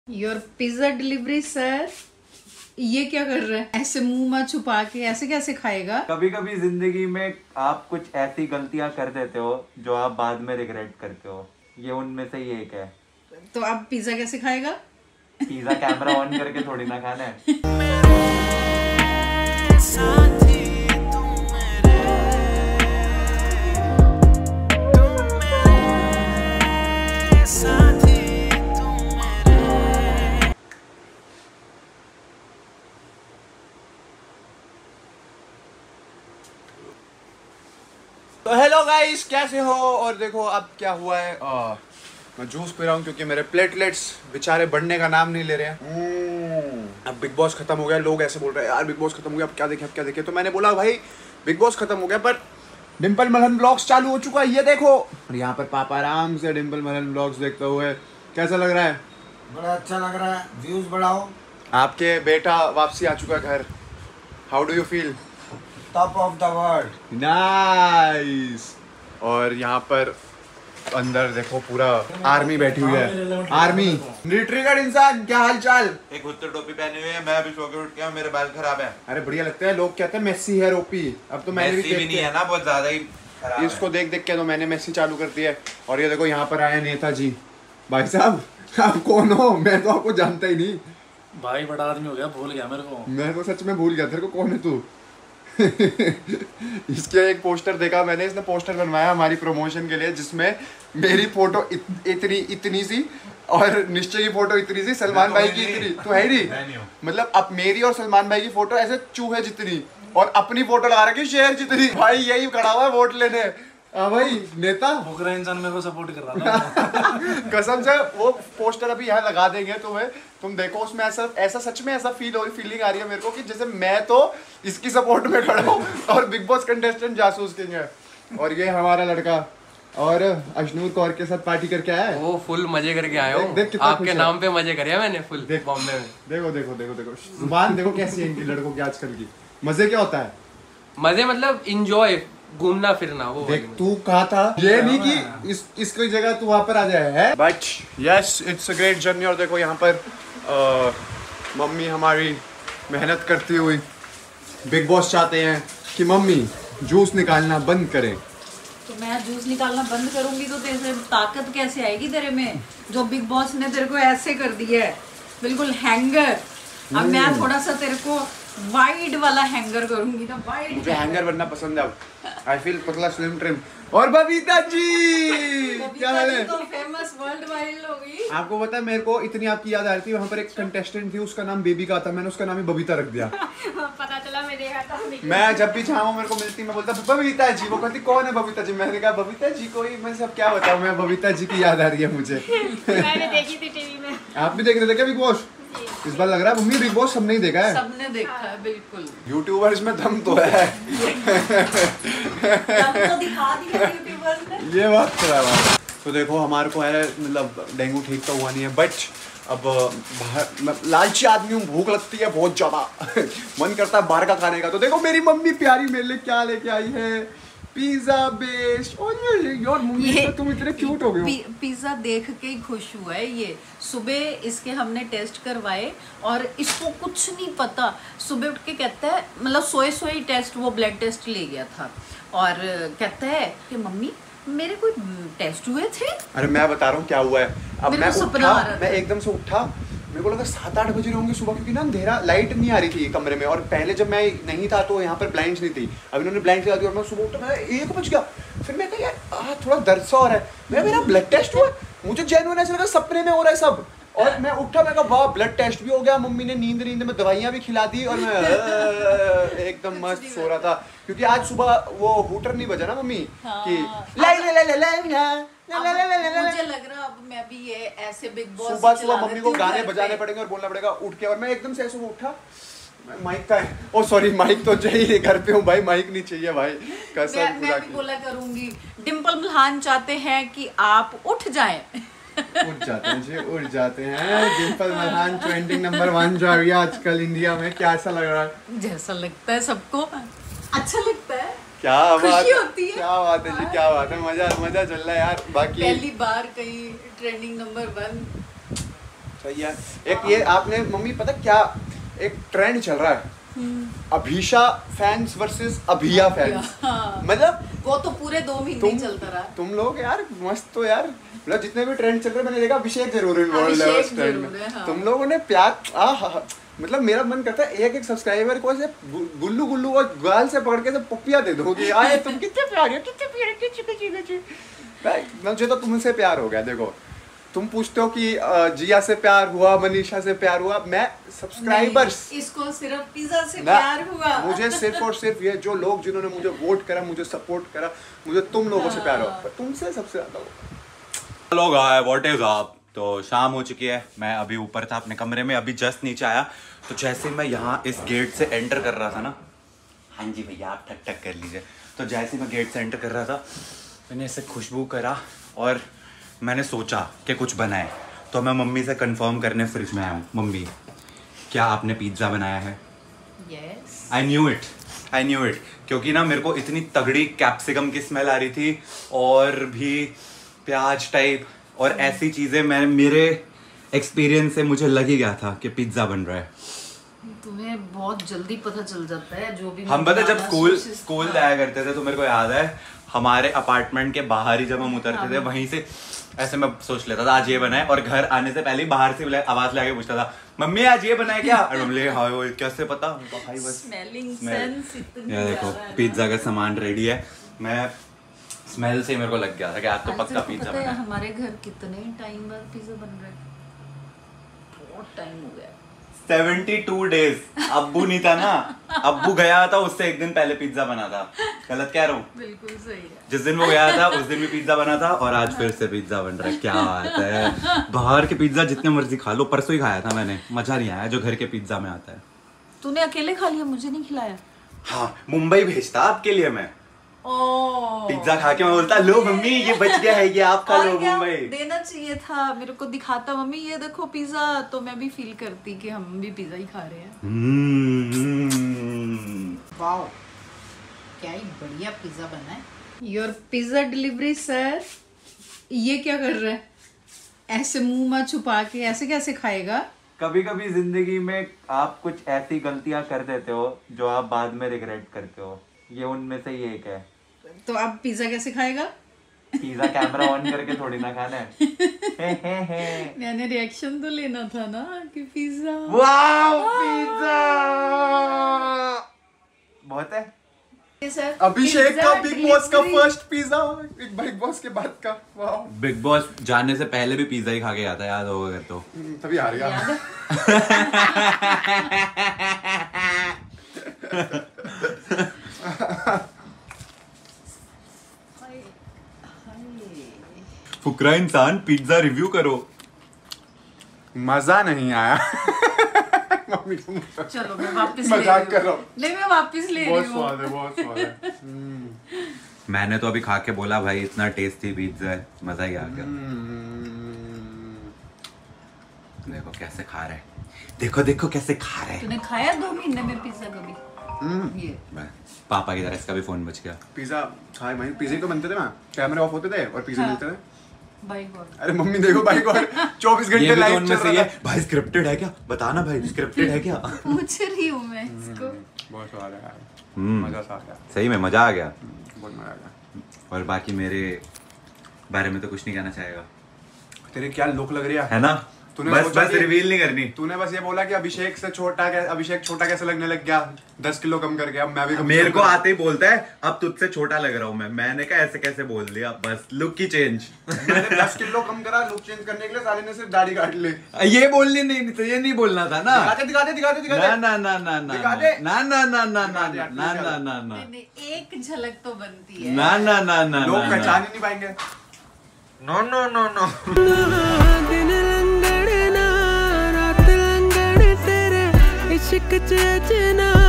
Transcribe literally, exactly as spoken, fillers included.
Your pizza delivery sir. ये क्या कर रहे हैं? ऐसे मुंह में छुपा के ऐसे कैसे खाएगा? कभी कभी जिंदगी में आप कुछ ऐसी गलतियां कर देते हो जो आप बाद में रिग्रेट करते हो। ये उनमें से ही एक है। तो अब पिज्जा कैसे खाएगा? पिज्जा कैमरा ऑन करके थोड़ी ना खाना है। तो हेलो गाइस, कैसे हो? और देखो अब क्या हुआ है, आ, मैं जूस पी रहा हूँ क्योंकि मेरे प्लेटलेट्स बेचारे बढ़ने का नाम नहीं ले रहे हैं। अब बिग बॉस खत्म हो गया, लोग ऐसे बोल रहे हैं यार बिग बॉस खत्म हो गया, अब क्या देखें अब क्या देखें। तो मैंने बोला भाई बिग बॉस खत्म हो गया पर डिम्पल मलहन ब्लॉग्स चालू हो चुका है, ये देखो। और यहाँ पर पापा आराम से डिम्पल मलहन ब्लॉग्स देखते हुए, कैसा लग रहा है? बड़ा अच्छा लग रहा है, व्यूज बढ़ाओ। आपके बेटा वापसी आ चुका है घर, how do you feel? Top of the world. Nice. और यहाँ पर अंदर देखो पूरा आर्मी बैठी हुई है, आर्मी। ट्रिगर इंसान, क्या हाल चाल? एक हुत्तर टोपी पहनी हुई है, मैं अभी सो के उठ गया, मेरे बाल खराब है। अरे बढ़िया लगता है, लोग कहते हैं मेसी है ओपी। अब तो मैंने मेसी भी नहीं है ना, बहुत ज्यादा ही खराब इसको देख देख के तो मैंने मेसी चालू कर दिया है। और ये देखो यहाँ पर आए नेताजी। भाई साहब आप कौन हो? मैं तो आपको जानता ही नहीं। भाई बड़ा आदमी हो गया, भूल गया मेरे को। मैं तो सच में भूल गया तेरे को कौन है तू। इसके एक पोस्टर देखा मैंने, इसने पोस्टर बनवाया हमारी प्रमोशन के लिए जिसमें मेरी फोटो इत, इतनी इतनी सी और निश्चय की फोटो इतनी सी, सलमान भाई की इतनी तो है नहीं। मतलब अब मेरी और सलमान भाई की फोटो ऐसे चूहे जितनी और अपनी फोटो लगा रखी शेर जितनी। भाई यही खड़ा हुआ है वोट लेने। हाँ भाई नेता बुकरा इंसान मेरे को सपोर्ट कर रहा था। कसम से वो पोस्टर अभी यहाँ लगा देंगे तुम्हें, तुम देखो उसमें ऐसा ऐसा सच में ऐसा फील हो फीलिंग आ रही है मेरे को कि जैसे मैं तो इसकी सपोर्ट में खड़ा हूँ और बिग बॉस कंटेस्टेंट जासूस किंग है। और ये हमारा लड़का और अशनूर कौर के साथ पार्टी करके आया है। वो फुल मजे करके आया हो। देख कितना आपके नाम पे मजे करे मैंने फुल बॉम्बे में। देखो देखो देखो देखो जुबान देखो कैसी है इनकी लड़कों की आजकल की। मजे क्या होता है? मजे मतलब इंजॉय, घूमना फिरना। वो देख तू कहा था ये नहीं कि इस इसकी जगह तू वहां पर आ जाए है। But yes it's a great journey. और देखो यहाँ पर आ, मम्मी हमारी मेहनत करती हुई। बिग बॉस चाहते हैं कि मम्मी जूस निकालना बंद करें। तो मैं जूस निकालना बंद करूंगी तो तेरे ताकत कैसे आएगी तेरे में, जो बिग बॉस ने तेरे को ऐसे कर दिया है बिल्कुल हैंगर। अब मैं थोड़ा सा तेरे को वाइड वाला हैंगर करूंगी ना, वाइड। मुझे हैंगर बनना पसंद है। आई फील पतला स्लिम ट्रिम। और बबीता जी क्या हाल है? तो फेमस वर्ल्ड वाइड हो गई। आपको पता है मेरे को इतनी आपकी याद आ रही थी, वहाँ पर एक कंटेस्टेंट थी उसका नाम बेबी का था, मैंने उसका नाम ही बबीता रख दिया। पता चला मैं देखा था। मैं जब भी चाहूँ मेरे को मिलती मैं बोलता बबीता जी। वो कहती कौन है बबीता जी? मैंने कहा बबीता जी कोई, मैं सब क्या बताऊँ, मैं बबीता जी की याद आ रही है मुझे। मैंने देखी थी टीवी में। आप भी देख रहे थे क्या बिग बॉस? इस बार लग रहा है मम्मी बिग बॉस सबने ही देखा है। सबने देखा है बिल्कुल। यूट्यूबर्स में दम तो है। दम तो दिखा दिया यूट्यूबर्स ने। ये बात तो है। तो देखो हमारे को है मतलब डेंगू ठीक तो हुआ नहीं है, बट अब बाहर लालची आदमी हूँ, भूख लगती है बहुत ज्यादा। मन करता है बाहर का खाने का। तो देखो मेरी मम्मी प्यारी मेरे लिए क्या लेके आई है, पिज्जा बेस्ड। और यार मम्मी तो तुम इतने क्यूट हो गए हो। पी, पिज्जा देख के ही खुश हुआ है ये। सुबह इसके हमने टेस्ट करवाए और इसको कुछ नहीं पता। सुबह उठ के कहता है, मतलब सोए सोए टेस्ट, वो ब्लड टेस्ट ले गया था और कहता है कि मम्मी मेरे कोई टेस्ट हुए थे। अरे मैं बता रहा हूँ क्या हुआ है। अब मैं उठा, मैं एकदम से उठा, मेरे को लगा सात आठ बज रहे होंगे सुबह, क्योंकि ना अंधेरा, लाइट नहीं आ रही थी कमरे में। और पहले जब मैं नहीं था तो यहाँ पर ब्लाइंड्स नहीं थी, अब इन्होंने ब्लाइंड्स लगा दी और मैं सुबह उठा, मैं एक बज गया। फिर मैं कहा यार थोड़ा दर्द सा हो रहा है, मैं मेरा ब्लड टेस्ट हुआ। मुझे जेन्युइन ऐसा लगा सपने में हो रहा है सब। और मैं उठा, मैं कहा वाह ब्लड टेस्ट भी हो गया। मम्मी ने नींद नींद में दवाइयाँ भी खिला दी और मैं एकदम मस्त सो रहा था, क्योंकि आज सुबह वो हूटर नहीं बजा ना मम्मी की ला ला ला ला ला। मुझे लग रहा अब मैं भी ये ऐसे बिग बॉस सुबह सुबह मम्मी को गाने बजाने पड़ेंगे और बोलना पड़ेगा उठ के। और मैं एकदम से ऐसे उठा, माइक का है, ओ सॉरी माइक तो चाहिए, घर पे हूँ भाई, माइक नहीं चाहिए भाई, कसम खुदा की। मैं भी बोला करूंगी डिम्पल मल्हान चाहते हैं कि आप उठ जाएं। उठ जाते हैं जी, उठ जाते हैं। Dimple Malhan trending number one जा रही है आजकल इंडिया में। क्या ऐसा लग रहा है? जैसा लगता है सबको अच्छा लगता है, क्या बात होती है। क्या बात है जी, क्या बात है, मजा मजा चल रहा है यार। बाकी पहली बार कहीं ट्रेंडिंग नंबर वन सही है। एक ये आपने मम्मी पता क्या एक ट्रेंड चल रहा है, Abhisha fans versus Abhiya fans. मतलब वो तो पूरे दो महीने चलता रहा। तुम लोग यार मस्त तो यार, मतलब जितने भी ट्रेंड चल रहे मैंने देखा अभिषेक जरूर इन्वॉल्व है उस ट्रेंड में। हाँ। तुम लोगों ने प्यार आ मतलब मेरा मन करता है एक एक सब्सक्राइबर को ऐसे गुल्लू गुल्लू और गाल से पकड़ के पप्पिया दे दो कि आए तुम कितने प्यारे हो, कितने प्यारे, कितने कितने कितने मुझे तो तुमसे प्यार हो गया। देखो तुम पूछते हो कि जिया से प्यार हुआ, मनीषा से प्यार हुआ, मैं सब्सक्राइबर्स इसको सिर्फ पिज्जा से प्यार हुआ। मुझे सिर्फ और सिर्फ ये जो लोग जिन्होंने मुझे वोट करा, मुझे सपोर्ट करा, मुझे तुम लोगों से प्यार हुआ, तुमसे सबसे ज्यादा हुआ। लोग आए व्हाट इज अप। तो शाम हो चुकी है, मैं अभी ऊपर था अपने कमरे में, अभी जस्ट नीचे आया। तो जैसे मैं यहाँ इस गेट से एंटर कर रहा था ना, हाँ जी भैया आप ठक ठक कर लीजिए। तो जैसे मैं गेट से एंटर कर रहा था मैंने ऐसे खुशबू करा और मैंने सोचा कि कुछ बनाए। तो मैं मम्मी से कंफर्म करने फ्रिज में आया हूँ। मम्मी क्या आपने पिज्ज़ा बनाया है? Yes I knew it I knew it क्योंकि ना मेरे को इतनी तगड़ी कैप्सिकम की स्मेल आ रही थी और भी प्याज टाइप और ऐसी चीज़ें, मैं मेरे एक्सपीरियंस से मुझे लग ही गया था कि पिज्ज़ा बन रहा है। तुम्हें बहुत जल्दी पता चल जाता है जो भी। हम पता जब स्कूल स्कूल जाया करते थे तो मेरे को याद है हमारे अपार्टमेंट के बाहर ही जब हम उतरते थे वहीं से ऐसे मैं सोच लेता था आज ये बनाए, और घर आने से पहले बाहर से आवाज लगा के पूछता था मम्मी आज ये बनाए क्या? और मम्मी हाँ वो कैसे पता भाई बस स्मेलिंग सेंस इतनी। ये देखो पिज्जा का सामान रेडी है। मैं स्मेल से मेरे को लग गया था कि आज तो पक्का पिज्जा बना है। हमारे घर कितने टाइम बाद पिज्जा बन रहा है? बहुत टाइम हो गया। बहत्तर डेज। अब्बू नहीं था ना, अब्बू गया था उससे एक दिन पहले पिज्जा बना था। गलत कह रहा हूँ? बिल्कुल सही है। जिस दिन वो गया था उस दिन भी पिज्जा बना था और आज फिर से पिज्जा बन रहा है। क्या बात है। बाहर के पिज्जा जितने मर्जी खा लो, परसों ही खाया था मैंने, मजा नहीं आया जो घर के पिज्जा में आता है। तूने अकेले खा लिया, मुझे नहीं खिलाया? हाँ मुंबई भेजता आपके लिए मैं। ओह पिज्जा खा के मैं बोलता लो मम्मी ये बच गया है, ये आप खा लो। मुंबई देना चाहिए था मेरे को, दिखाता मम्मी ये देखो पिज्जा, तो मैं भी फील करती कि हम भी पिज्जा ही खा रहे हैं। वाओ क्या ही बढ़िया पिज्जा बना है। Your pizza delivery sir. ये क्या कर रहा है? ऐसे मुंह में छुपा के ऐसे कैसे खाएगा? कभी कभी जिंदगी में आप कुछ ऐसी गलतियां कर देते हो जो आप बाद में रिग्रेट करते हो, ये उनमें से ही एक है। तो अब पिज्जा कैसे खाएगा? पिज्जा कैमरा ऑन करके थोड़ी ना खाना है। हे हे हे। मैंने रिएक्शन तो लेना था ना कि पिज्जा। वाओ पिज्जा बहुत है। अभिषेक का बिग बॉस का फर्स्ट पिज्जा, एक बिग बॉस के बाद का। वाओ बिग बॉस जाने से पहले भी पिज्जा ही खा के आता, याद होगा अगर तो। तभी आ गया। फुकरा इंसान पिज्जा रिव्यू करो। मजा नहीं आया। मम्मी चलो मैं वापस मजाक कर रहा हूँ। नहीं मैं वापस ले रही हूँ। बहुत स्वाद है, बहुत स्वाद है। मैंने तो अभी खा के बोला भाई इतना टेस्टी पिज्जा है, मजा ही आ गया। देखो कैसे खा रहे, देखो देखो कैसे खा रहे। तूने खाया दो महीने में पिज्जा कभी? ये पापा की तरह इसका भी फोन बच गया। पिज्जा खाए भाई, पिज्जे तो बनते थे ना, कैमरे ऑफ होते थे और पिज्जे मिलते थे। भाई गॉड। अरे मम्मी देखो भाई गॉड चौबीस घंटे लाइव चल रहा है। भाई स्क्रिप्टेड है क्या? बताना भाई स्क्रिप्टेड है क्या? पूछ रही हूँ मैं इसको। बहुत स्वाद है यार, मजा सा आ गया, सही में मजा आ गया, बहुत मजा आ गया। और बाकी मेरे बारे में तो कुछ नहीं कहना चाहेगा। तेरे क्या लुक लग रही है, है ना? तूने बस सोचा बस कि- रिवील नहीं करनी। तूने बस ये बोला कि अभिषेक से छोटा कै- अभिषेक छोटा कैसे लगने लग गया, दस किलो कम कर गया। अब मैं भी कम मेरे कम को कर- आते ही बोलता है अब तुझसे छोटा लग रहा हूँ मैं। मैंने कहा ऐसे कैसे बोल दिया, बस लुक की चेंज। मैंने दस किलो कम करा लुक चेंज करने के लिए, साले ने सिर्फ दाढ़ी काट ली। ये बोलनी नहीं तो ये नहीं बोलना था ना। दिखाते दिखाते दिखाते दिखाते ना ना ना ना ना दिखा दे। ना ना ना ना ना दिखा दे, ना ना ना ना नहीं, नहीं, एक झलक तो बनती है। ना ना ना ना लोग ना पहचान ही नहीं पाएंगे। No no no no. दिन लंगड़ ना रात लंगड़ तेरे इश्क च अजना